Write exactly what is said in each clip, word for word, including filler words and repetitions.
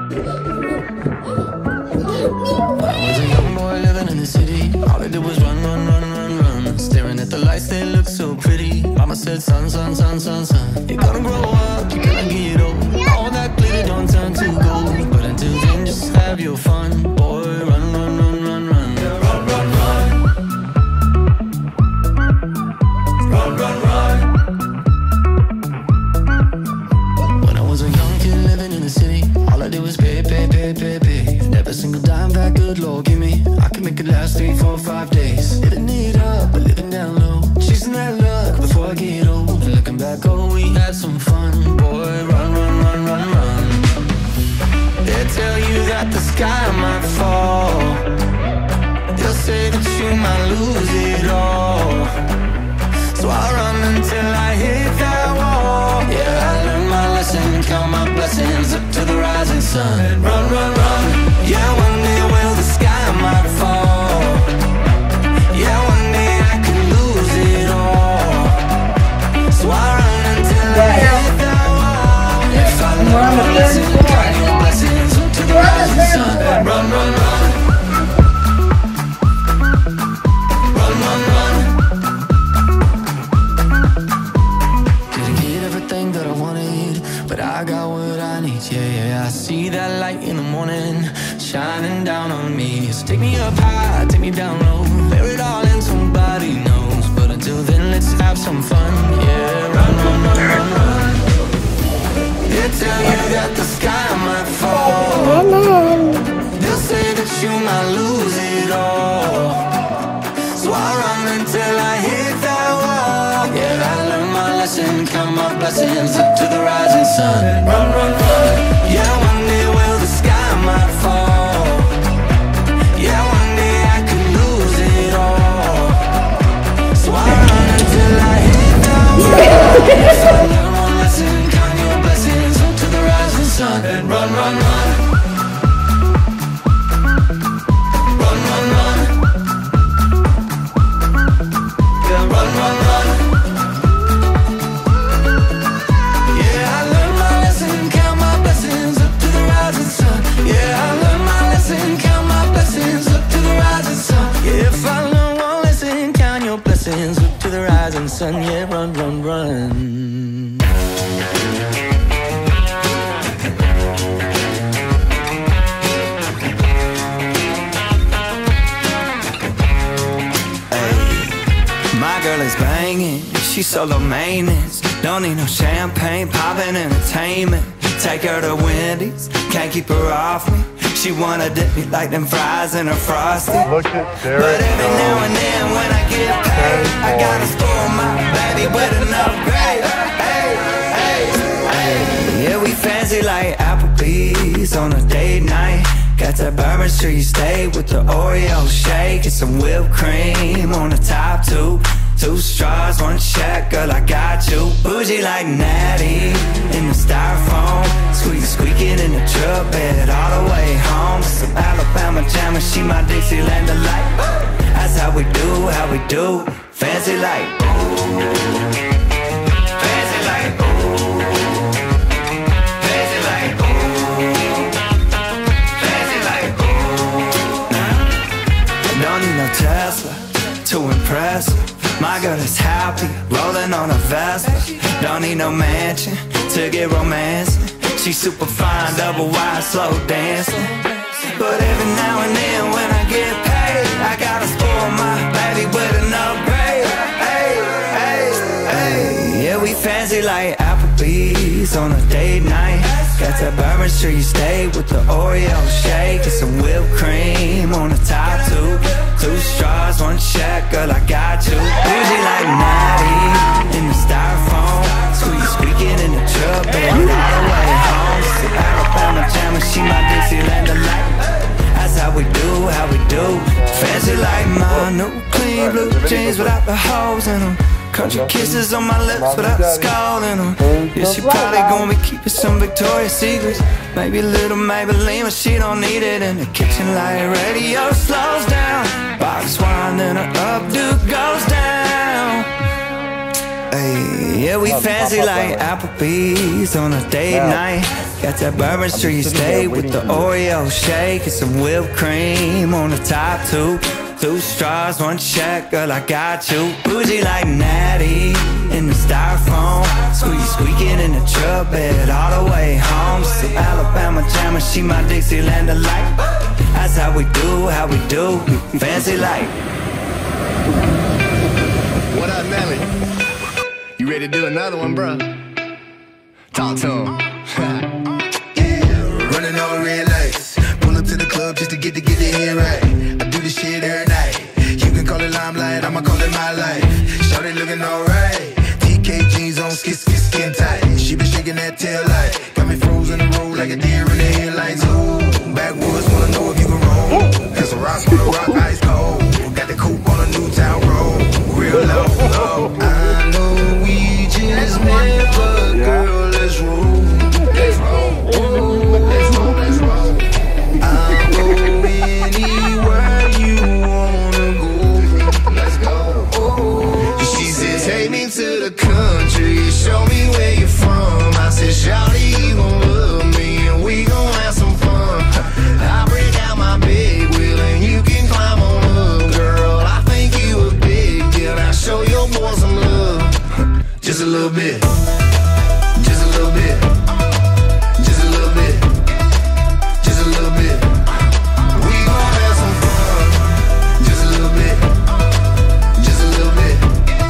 was a young boy living in the city. All I did was run, run, run, run, run. Staring at the lights, they look so pretty. Mama said, son, son, son, son, son, you're gonna grow up, you're gonna get old. All that glitter don't turn to gold. But until then, just have your fun. Boy, run, run, run, run, run. Run, run, run. Run, run, run. When I was a young kid living in the city, all I did was pay, pay, pay, pay, pay. Never single dime back, good Lord, give me. I can make it last three, four, five days. Living it up, but living down low. Chasing that luck before I get old. Looking back, oh, we had some fun. Boy, run, run, run, run, run. They tell you that the sky might fall. They'll say that you might lose it all. So I run until I hit that wall. Yeah, I learned my lesson, count my blessings up to the rising sun. And run, run, run. Yeah, one day, well, the sky might fall. Yeah, one day I could lose it all. So I run until I hit that wall. If I learn my lesson, count your blessings up to the rising sun. And run, run, run. Run, run, run. Didn't get everything that I wanted, but I got what I need. Yeah, yeah, I see that light in the morning shining down on me. So take me up high, take me down low, bear it all and somebody knows. But until then, let's have some fun. Yeah, run, run, run, run, run. They tell you that the sky might fall. They'll say that you might lose it all. So I run until I hit that wall. Yeah, I learned my lesson, count my blessings up to the rising sun. Run, run, run. Yeah, one day, well, the sky might fall. Yeah, one day I could lose it all. So I run until I hit that wall. Yes, I learned my lesson, count your blessings up to the rising sun. And run, run, run. Run, run, run. Yeah, run, run, run. Yeah, I learned my lesson, count my blessings up to the rising sun. Yeah, I learned my lesson, count my blessings up to the rising sun. Yeah, if I learn one lesson, count your blessings up to the rising sun. Yeah, run, run, run. My girl is banging, she's solo maintenance. Don't need no champagne, poppin' entertainment. Take her to Wendy's, can't keep her off me. She wanna dip me like them fries in her frosty. Look at Derek. But every now and then when I get paid, I gotta spoil my baby with an upgrade. Hey, hey, hey. Yeah, we fancy like Applebee's on a date night. Got that Bourbon Street steak with the Oreo shake and some whipped cream on the top two. Two straws, one check, girl, I got you. Bougie like Natty in the styrofoam. Squeak, squeaking in the truck bed all the way home. Some Alabama jammer, she my Dixieland delight. That's how we do, how we do. Fancy like ooh. Fancy like ooh. Fancy like ooh. Fancy like ooh. Nah. Don't need no Tesla to impress her. My girl is happy, rolling on a Vespa. Don't need no mansion to get romancing. She's super fine, double wide, slow dancing. But every now and then when I get paid, I gotta spoil my baby with an upgrade. Hey, hey, hey. Yeah, we fancy like Applebee's on a date night. Got that Bourbon Street steak with the Oreo shake and some whipped cream on the top two. Two straws, one check, girl, I got you. Bougie like Natty in the styrofoam. Squeak, squeaking in the truck bed all the way home. Some Alabama jammer, she my Dixieland delight. That's how we do, how we do. Fancy like my new clean blue jeans without the holes in them. Country kisses on my lips without the skull in them. Yeah, she probably gonna be keeping some Victoria's Secrets. Maybe a little Maybelline, but she don't need it. In the kitchen light radio slows down. Box wine and her updo goes down. Hey, yeah, we fancy like Applebee's on a date night. Got that Bourbon Street steak with the Oreo shake and some whipped cream on the top two. Two straws, one check, girl, I got you. Bougie like Natty in the styrofoam. Squeak squeaking in the truck bed all the way home. Some Alabama jammer, she my Dixieland delight. That's how we do, how we do, fancy like. What up, Nelly? You ready to do another one, bro? Talk to him. Yeah, running on red lights. Pull up to the club just to get to get the head right. I do this shit every night. You can call it limelight, I'ma call it my life. Shawty looking alright. T K jeans on, skin, skin, skin tight. She been shaking that tail light. Got me frozen in the road like a deer in the headlights. Ooh, backwoods wanna know if you can roll. That's a rock on the rock, ice cold. Got the coupe on a new town road. Real low, low. I know we just met, but girl, let's roll. Let's roll. Let's roll, let's roll. I'll go anywhere you wanna go. Let's go. She said, take me to the country, show me where you're from. I said, shawty, you gon' love me, and we gon' have some fun. I break out my big wheel, and you can climb on up, girl. I think you a big deal, now show your boy some love. Just a little bit. Just a little bit. Just a little bit. Just a little bit. We gon' have some fun. Just a little bit. Just a little bit.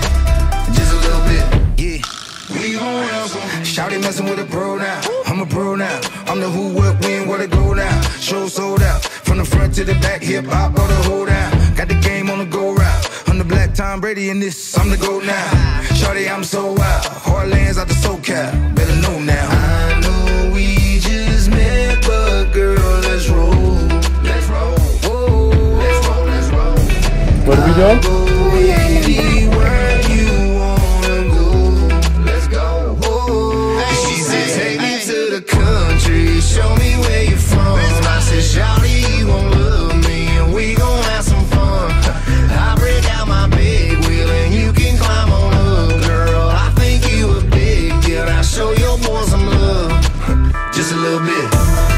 Just a little bit. Yeah. We gon' have some fun. Shawty messing with a pro now. I'm a pro now. I'm the who, what, when, where to go now. Show sold out. From the front to the back, hip hop all the hold down. Got the game on the go route. I'm the black Tom Brady in this, I'm the GOAT now. Shawty, I'm so wild. Heartlands out the SoCal. Better know now. I know we just met, but girl, let's roll. Let's roll. Oh, let's roll, let's roll. What are we doing? Go anywhere you wanna go. Let's go. Oh, She said, take me to the country, show me where you're from. I said, shawty, you gon' love me, and we gon' have some fun. I break out my big wheel, and you can climb on up, girl. I think you a big deal, now show your boy some love. just a little bit.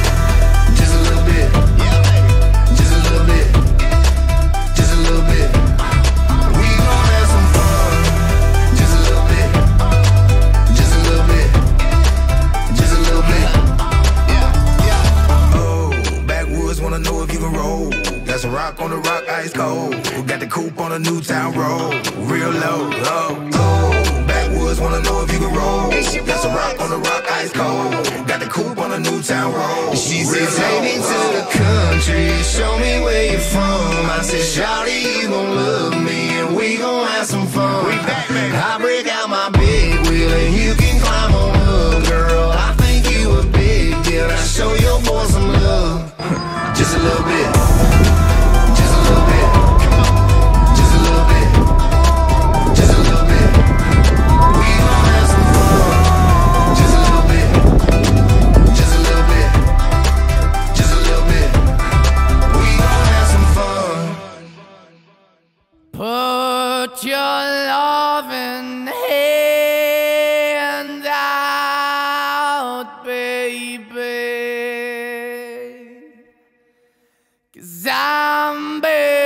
Just a little bit. Just a little bit. Just a little bit. We gon' have some fun. Just a little bit. Just a little bit. Just a little bit. Oh, backwoods wanna know if you can roll. Got some rock on the rock, ice cold. Got the coupe on a new town road. Real low, low. Oh, backwoods wanna know if you can roll. Got some rock on the rock, ice cold. Got the coupe on a new town road. She said, take me to the country, show me where you're from. I said, shawty, you gon' love me, and we gon' have some fun. I break out my big wheel, and you can climb on up, girl. I think you a big deal, now show your boy some love. Just a little bit. Just a little bit. Just a little bit. Just a little bit. We gon' have some fun. Just a little bit. Just a little bit. Just a little bit. We gon' have some fun. Put your loving hand out, baby, 'cause I'm begging.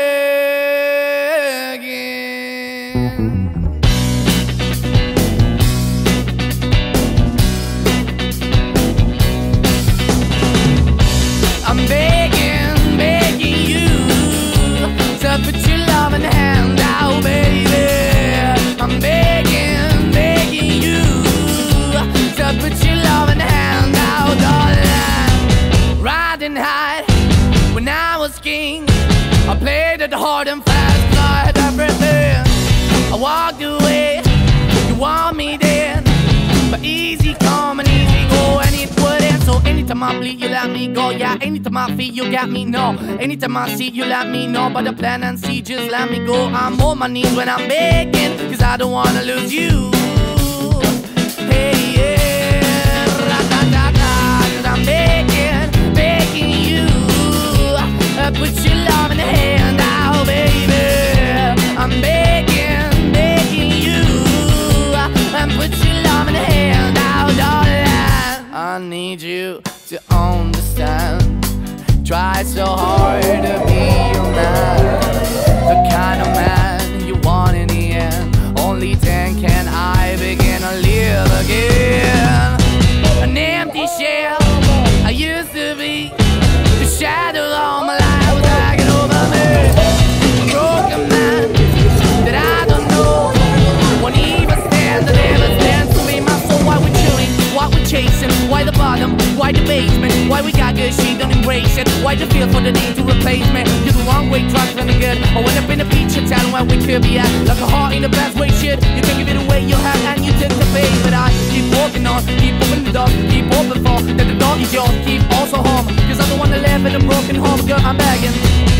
I'm begging, begging you to put your loving hand out, baby. I'm begging, begging you to put your loving hand out, darling. Riding high when I was king, I played it hard and fast, tried everything. I walked away, you want me then, but easy come and easy go, and it wouldn't. So anytime I bleed, you let me go. Yeah, anytime I feel, you got me, no. Anytime I see, you let me know. But the plan and see, just let me go. I'm on my knees when I'm begging, 'cause I don't wanna lose you. Hey, yeah, ra-da-da-da, 'cause I'm begging, begging you, uh, put your love in the hand out, baby. I'm begging, begging you, uh, and put your love in the hand out, darling. I need need you to understand. Try so hard to be your man, the kind of man you want in the end. Only then can I begin to live again. An empty shell I used to be, the shadow all my life was hanging over me. A broken man that I don't know, won't even stand, that never stands to be my soul. Why we chilling, why we chasing, why the bottom, why the basement, why we got good, she don't embrace it. Why the feel for the need to replace me? You're the wrong way, trying to good. I went up in a feature town where we could be at, like a heart in the best way, shit. You can give it away, you have, and you tend to pay. But I keep walking on, keep opening the door, keep open for that the dog is yours, keep also home. Cause I'm the one that live in a broken home, girl, I'm begging.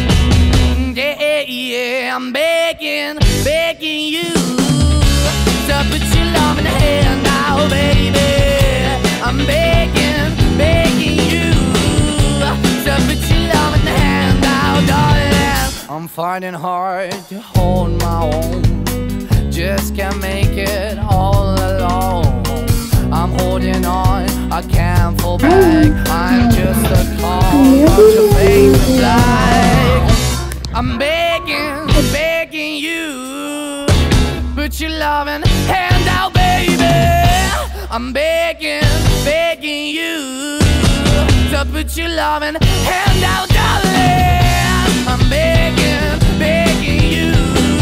Yeah, yeah, I'm begging, begging you to put your love in the hand now, baby. I'm begging, begging you to put your love in the hand now, darling. I'm finding hard to hold my own, just can't make it all alone. I'm holding on, I can't fall back. I'm just a call, not to face the flag. I'm begging, begging you, put your loving hand out, baby. I'm begging, begging you to put your loving hand out, darling. I'm begging, begging you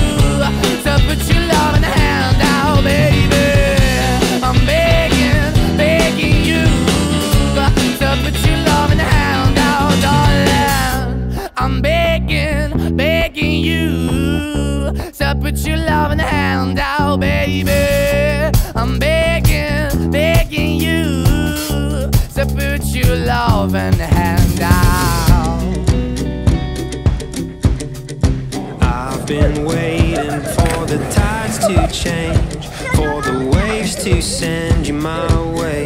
to put your loving hand out, baby. I'm begging, begging you to put your loving hand out, darling. I'm begging, begging you to put your loving hand out, baby. I'm begging, begging you to put your loving hand out. I've been waiting for the tides to change, for the waves to send you my way.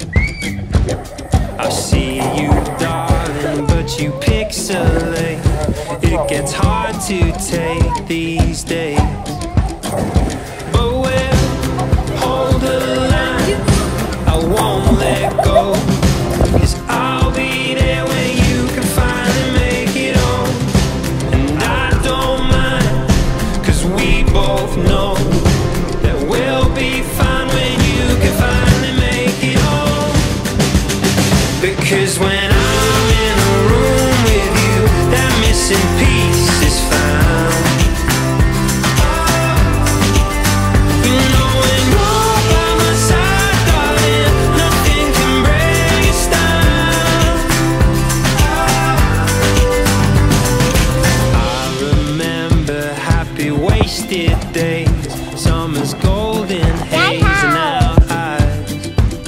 I see you, darling, but you pixelate. It gets hard to take these days, but we'll hold the line. I won't let go, cause I'll be there when you can finally make it home. And I don't mind, cause we both know that we'll be fine when you can finally make it home. Because when I'm in a room with you, that missing piece is found. You know when you're by my side, darling, nothing can bring us down. I remember happy wasted days, summer's golden haze in our eyes,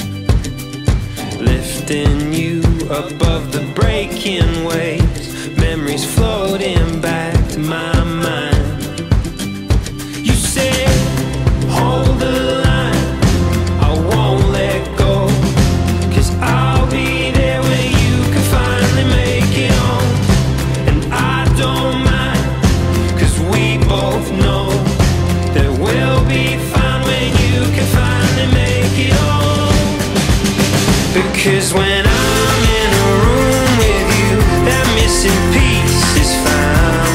lifting you above the breaking waves, memories floating back to my mind. You said, hold the line, I won't let go, cause I'll be there when you can finally make it home. And I don't mind, cause we both know that we'll be fine when you can finally make it home. Because when I'm in a room with you, that missing piece is found.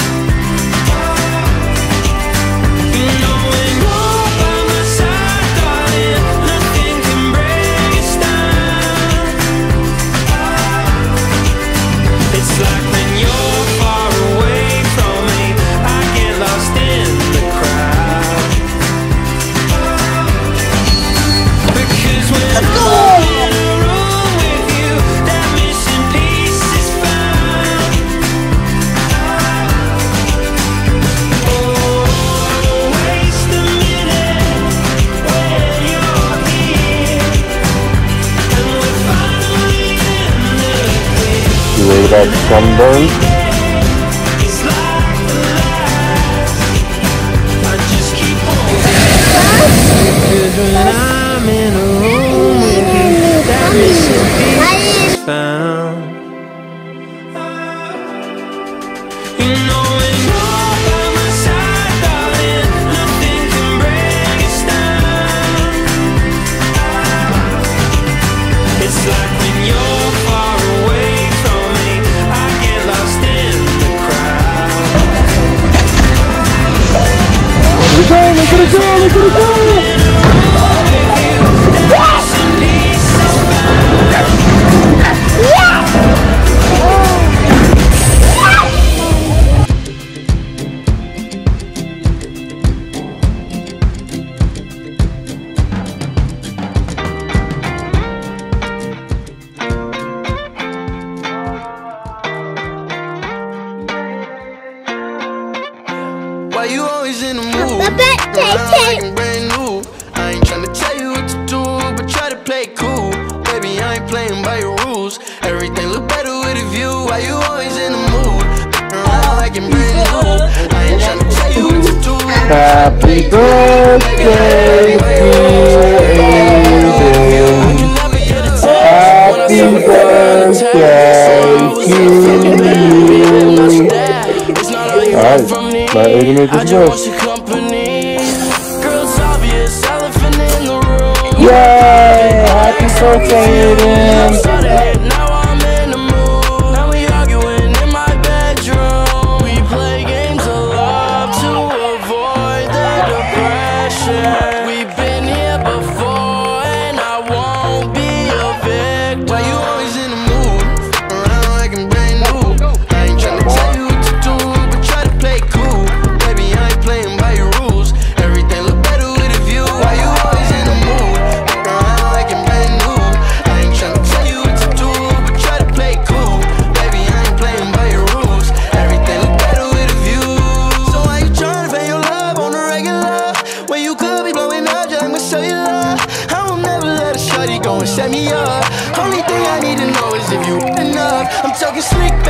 You know when you're by my side, darling, nothing can bring us down. It's like when you're far away from me, I get lost in the crowd. Because when I'm in a room with you, that missing piece is found. Oh, I don't waste a minute when you're here, and we're finally in the clear. You worried about sunburn? It's like the last. I just keep holding. Because when I'm in a room with you, that missing piece is found. You know when you're by my side, darling, nothing can bring us down. It's like by your rules. Everything look better with a view. Why you always in the mood? Around like I'm brand new. I ain't tryna tell you what to do. Happy birthday to you. Happy birthday to you. Alright, let Aiden make his wish. Yay! Happy birthday, Aiden! Now I'm in the mood. Now we arguing in my bedroom. We play games of love to avoid the depression. We've been here before and I won't be a victim. Why you always in the mood? Around like I'm brand new. I ain't tryna tell you what to do, but try to play cool. Baby, I ain't playing by your rules. Everything look better with a view. Why you always in the mood? Around like I'm brand new. I ain't tryna tell you what to do, but try to play cool. Baby, I ain't playing by your rules. Everything look better with a view. So why you tryna pay your love on the regular? When you could be blowing up just like my cellular. I will never let a shawty go and set me up. Only thing I need to know is if you enough. I'm talking slick